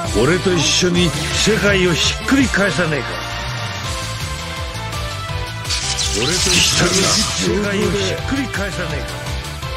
俺と一緒に世界をひっくり返さねえか。俺と一緒に世界をひっくり返さねえか。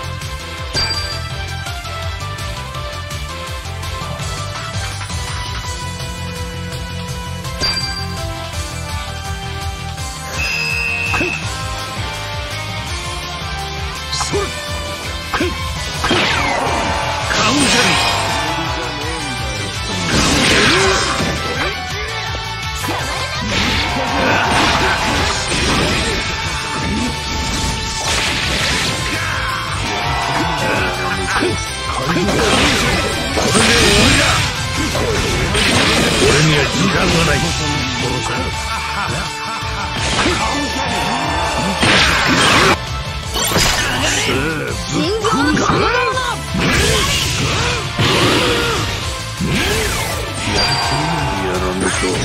俺には時間がない。 心臓のこのままやらねえと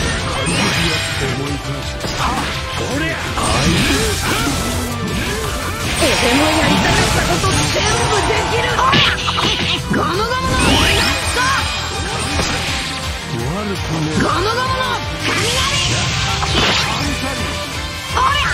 俺のやりたかったこと全部できる。ゴムゴムのゴムゴムの雷。おりゃ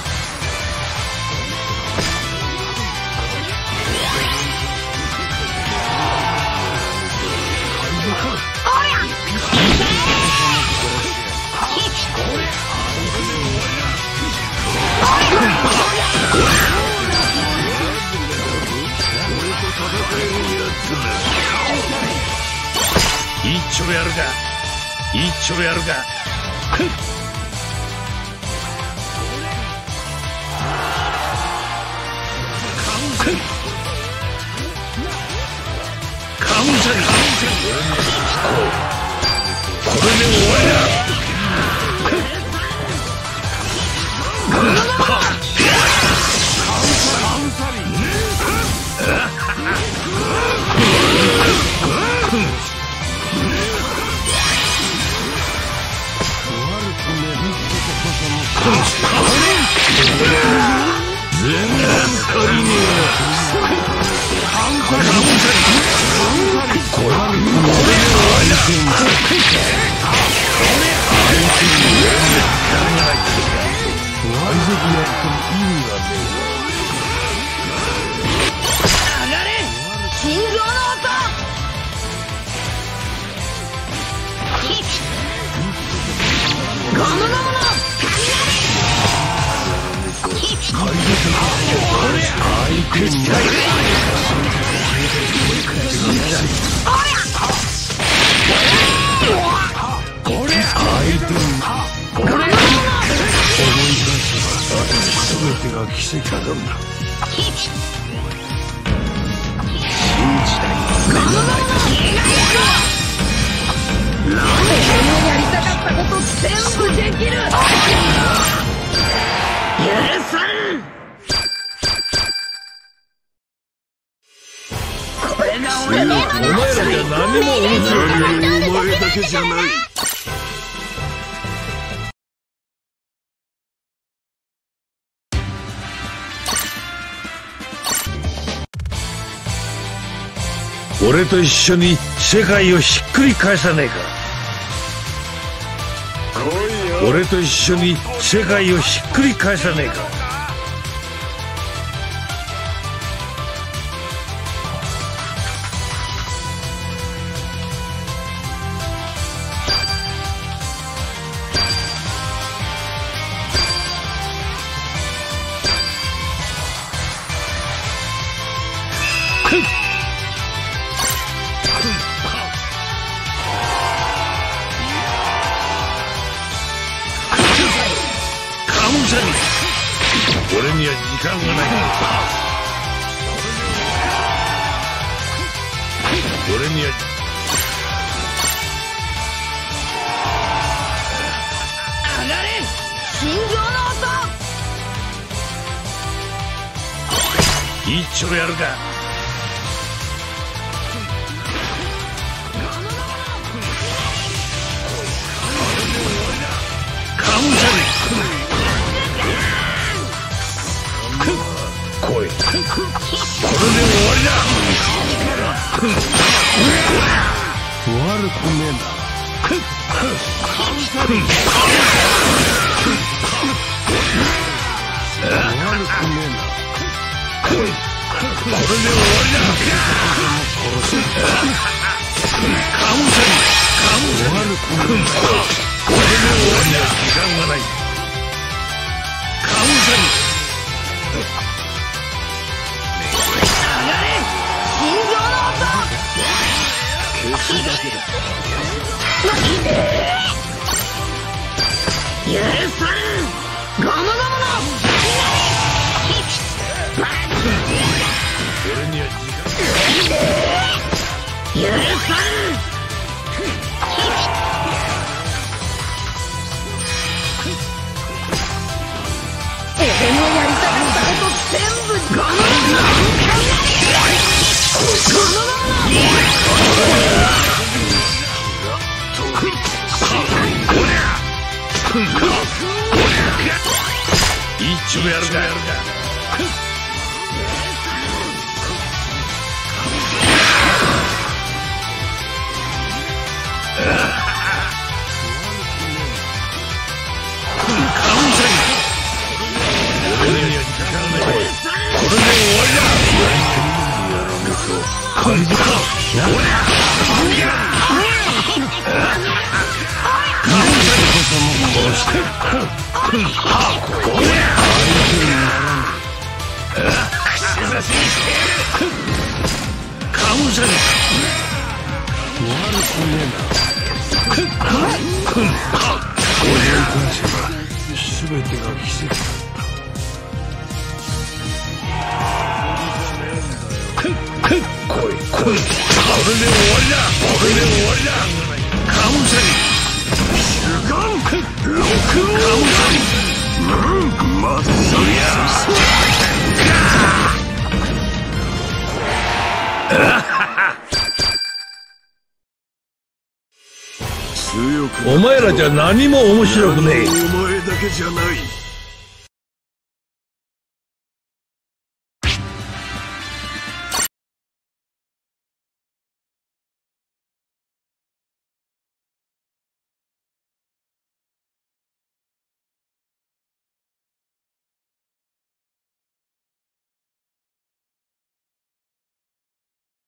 一丁やるか。一丁やるか。カウンセリー。これで終わりだ。奇跡だぞ。 俺のやりたかったこと全部できる。許さん。これが俺のお前らじゃ何も面白い。お前だけじゃない。俺と一緒に世界をひっくり返さねえか。俺と一緒に世界をひっくり返さねえか。俺には時間がない。俺には上がれ心臓の音。 一丁やるか。カウンセリー。来い。これで終わりだ。悪くねえな。 一応やるか。全てが奇跡。これで終わりだ。カムサリ主眼ロックンカムサリまっそりゃお前らじゃ何も面白くねえ。お前だけじゃない。